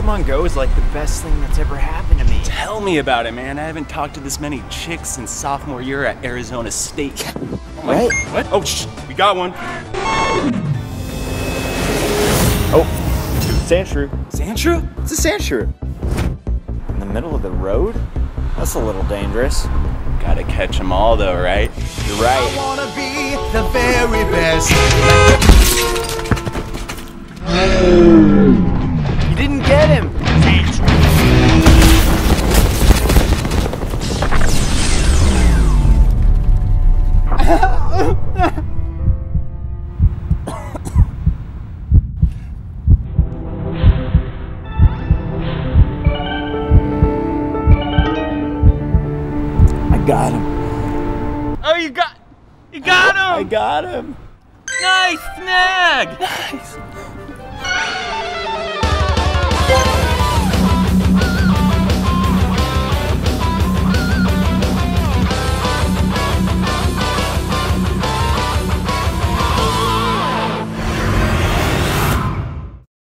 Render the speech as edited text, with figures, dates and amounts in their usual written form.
Pokemon Go is like the best thing that's ever happened to me. Tell me about it, man. I haven't talked to this many chicks since sophomore year at Arizona State. What? What? Oh, shh, we got one. Oh, Sandshrew. Sandshrew? It's a Sandshrew. In the middle of the road? That's a little dangerous. Gotta catch them all though, right? You're right. I wanna be the very best. You didn't get him. Got him. Oh, you got him! I got him. Nice snag! Nice.